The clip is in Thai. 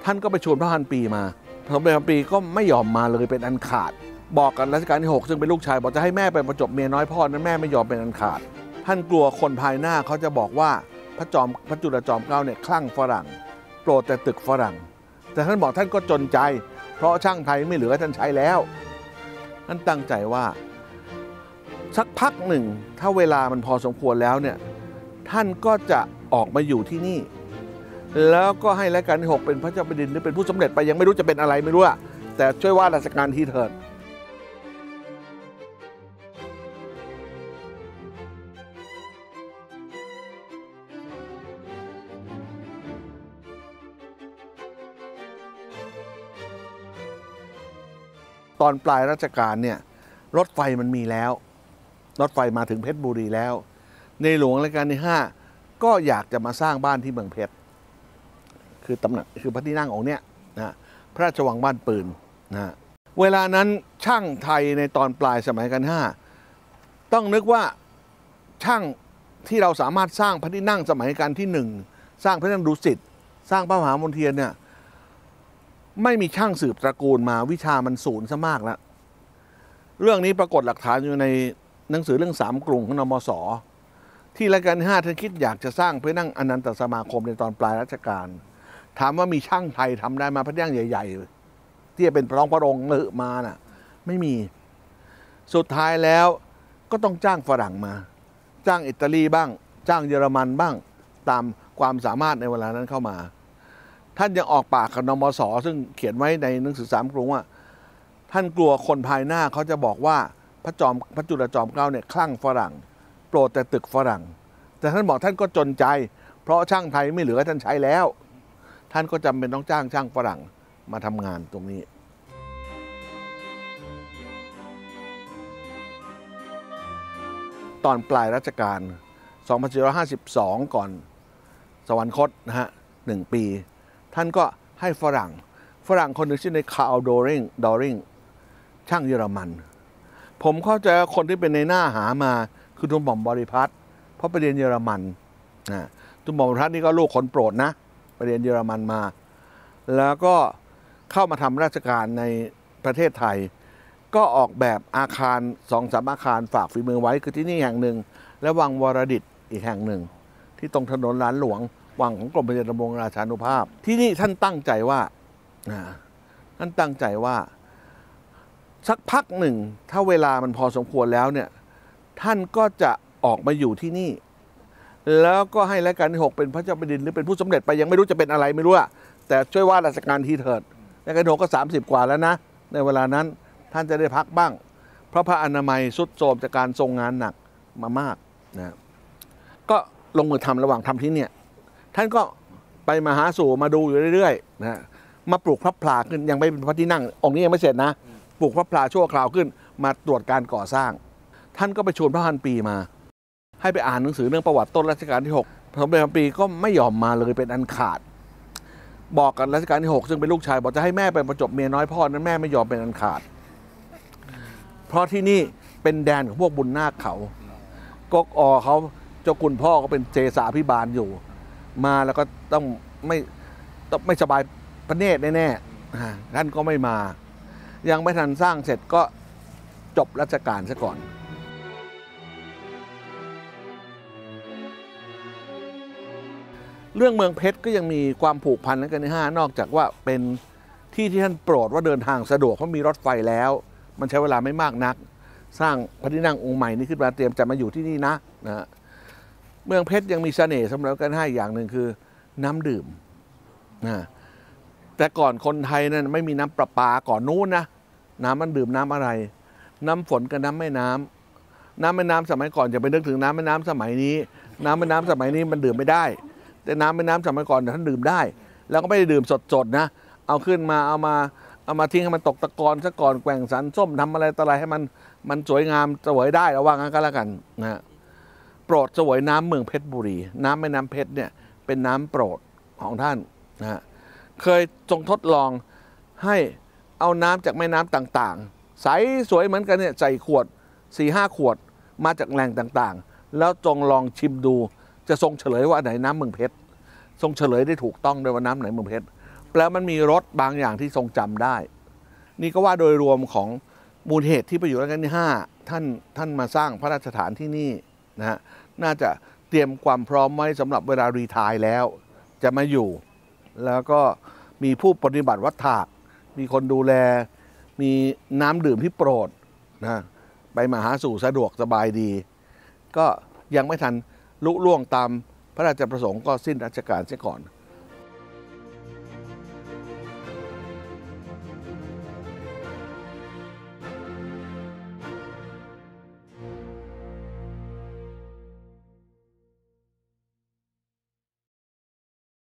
ท่านก็ไปชวนพระพันปีมาสมเด็จพระพันปีก็ไม่ยอมมาเลยเป็นอันขาดบอกกันรัชกาลที่6ซึ่งเป็นลูกชายบอกจะให้แม่ไปประจบเมียน้อยพ่อนั้นแม่ไม่ยอมเป็นอันขาดท่านกลัวคนภายหน้าเขาจะบอกว่าพระจุลจอมเกล้าเนี่ยคลั่งฝรั่งโปรดแต่ตึกฝรั่งแต่ท่านบอกท่านก็จนใจเพราะช่างไทยไม่เหลือท่านใช้แล้วท่านตั้งใจว่าสักพักหนึ่งถ้าเวลามันพอสมควรแล้วเนี่ยท่านก็จะออกมาอยู่ที่นี่แล้วก็ให้รัชกาลที่6เป็นพระเจ้าแผ่นดินหรือเป็นผู้สำเร็จไปยังไม่รู้จะเป็นอะไรไม่รู้อะแต่ช่วยว่าราชการทีเถิดตอนปลายรัชกาลเนี่ยรถไฟมันมีแล้วรถไฟมาถึงเพชรบุรีแล้วในหลวงรัชกาลที่5ก็อยากจะมาสร้างบ้านที่เมืองเพชรคือตำหนักคือพระที่นั่งองค์เนี้ยนะพระราชวังบ้านปืนนะเวลานั้นช่างไทยในตอนปลายสมัยรัชกาลที่5ต้องนึกว่าช่างที่เราสามารถสร้างพระที่นั่งสมัยรัชกาลที่1สร้างพระที่นั่งดุสิตสร้างพระมหามนเทียนเนี่ยไม่มีช่างสืบตระกูลมาวิชามันสูญซะมากแล้วเรื่องนี้ปรากฏหลักฐานอยู่ในหนังสือเรื่อง3กรุงของนมส.ที่รัชกาลที่5ท่านคิดอยากจะสร้างพระที่นั่งอนันตสมาคมในตอนปลายรัชกาลถามว่ามีช่างไทยทำได้มาพระที่นั่งใหญ่ๆที่จะเป็นพระองค์มาน่ะไม่มีสุดท้ายแล้วก็ต้องจ้างฝรั่งมาจ้างอิตาลีบ้างจ้างเยอรมันบ้างตามความสามารถในเวลานั้นเข้ามาท่านยังออกปากกับนมส.ซึ่งเขียนไว้ในหนังสือ3กรุงว่าท่านกลัวคนภายหน้าเขาจะบอกว่าพระจุลจอมเกล้าเนี่ยคลั่งฝรั่งโปรดแต่ตึกฝรั่งแต่ท่านบอกท่านก็จนใจเพราะช่างไทยไม่เหลือท่านใช้แล้วท่านก็จำเป็นต้องจ้างช่างฝรั่งมาทำงานตรงนี้ตอนปลายรัชกาล2452ก่อนสวรรคตนะฮะ1 ปีท่านก็ให้ฝรั่งคนหนึ่งชื่อในคาร์ล ดอริงช่างเยอรมันผมเข้าใจคนที่เป็นในหน้าหามาคือทุนหม่อมบริพัตรเพราะไปเรียนเยอรมันทุนหม่อมบริพัตรนี่ก็ลูกคนโปรดนะไปเรียนเยอรมันมาแล้วก็เข้ามาทำราชการในประเทศไทยก็ออกแบบอาคาร 2-3 อาคารฝากฝีมือไว้คือที่นี่แห่งหนึ่งและวังวรดิตอีกแห่งหนึ่งที่ตรงถนนหลานหลวงวังของกรมพระยาดำรงราชานุภาพที่นี่ท่านตั้งใจว่าสักพักหนึ่งถ้าเวลามันพอสมควรแล้วเนี่ยท่านก็จะออกมาอยู่ที่นี่แล้วก็ให้รัชกาลที่6เป็นพระเจ้าแผ่นดินหรือเป็นผู้สำเร็จไปยังไม่รู้จะเป็นอะไรไม่รู้อะแต่ช่วยว่าราชการทีเถิดรัชกาลที่6ก็30 กว่าแล้วนะในเวลานั้นท่านจะได้พักบ้างเพราะพระอนามัยทรุดโทรมจากการทรงงานหนักมามากนะก็ลงมือทำระหว่างทำที่เนี่ยท่านก็ไปมาหาสู่มาดูอยู่เรื่อยๆนะมาปลูกพระพลาขึ้นยังไม่เป็นพระที่นั่งองค์นี้ยังไม่เสร็จนะปลูกพระพลาชั่วคราวขึ้นมาตรวจการก่อสร้างท่านก็ไปชวนพระพันปีมาให้ไปอ่านหนังสือเรื่องประวัติต้นรัชกาลที่6สมเด็จพระพันปีก็ไม่ยอมมาเลยเป็นอันขาดบอกกันรัชกาลที่6ซึ่งเป็นลูกชายบอกจะให้แม่ไปประจบเมียน้อยพ่อนั้นแม่ไม่ยอมเป็นอันขาดเพราะที่นี่เป็นแดนของพวกบุญนาคเขาก๊กเขาเจ้าคุณพ่อก็เป็นเจสาภิบาลอยู่มาแล้วก็ต้องไม่สบายพระเนตรแน่ๆท่านก็ไม่มายังไม่ทันสร้างเสร็จก็จบรัชกาลซะก่อนเรื่องเมืองเพชรก็ยังมีความผูกพันรัชกาลที่5นอกจากว่าเป็นที่ที่ท่านโปรดว่าเดินทางสะดวกเพราะมีรถไฟแล้วมันใช้เวลาไม่มากนักสร้างพระที่นั่งองค์ใหม่นี้ขึ้นมาเตรียมจะมาอยู่ที่นี่นะเมืองเพชรยังมีเสน่ห์สำหรับรัชกาลที่5อย่างหนึ่งคือน้ำดื่มแต่ก่อนคนไทยนั้นไม่มีน้ำประปาก่อนนู้นนะน้ำมันดื่มน้ำอะไรน้ำฝนกับน้ำแม่น้ำสมัยก่อนอย่าไปนึกถึงน้ำแม่น้ำสมัยนี้น้ำแม่น้ำสมัยนี้มันดื่มไม่ได้แต่น้ำแม่น้ำสมัยก่อนท่านดื่มได้แล้วก็ไม่ได้ดื่มสดๆนะเอาขึ้นมาเอามาทิ้งให้มันตกตะกอนซะก่อนแกว่งสันส้มทำอะไรต่ออะไรให้มันสวยงามเสวยได้ระวังกันก็แล้วกันนะโปรดเสวยน้ำเมืองเพชรบุรีน้ำแม่น้ำเพชรเนี่ยเป็นน้ำโปรดของท่านนะเคยทรงทดลองให้เอาน้ำจากแม่น้ำต่างๆใสสวยเหมือนกันเนี่ยใส่ขวด 4-5 ขวดมาจากแหล่งต่างๆแล้วจงลองชิมดูจะทรงเฉลยว่าไหนน้ำเมืองเพชรทรงเฉลยได้ถูกต้องด้วยว่าน้ำไหนเมืองเพชรแล้วมันมีรถบางอย่างที่ทรงจำได้ นี่ก็ว่าโดยรวมของมูลเหตุที่ประโยชน์รัชกาลที่5ท่านมาสร้างพระราชฐานที่นี่นะฮะน่าจะเตรียมความพร้อมไว้สำหรับเวลารีไทร์แล้วจะมาอยู่ แล้วก็มีผู้ปฏิบัติวัฏฏะมีคนดูแลมีน้ำดื่มที่โปรดนะไปมาหาสู่สะดวกสบายดี ก็ยังไม่ทันลุล่วงตามพระราชประสงค์ก็สิ้นราชการเสียก่อน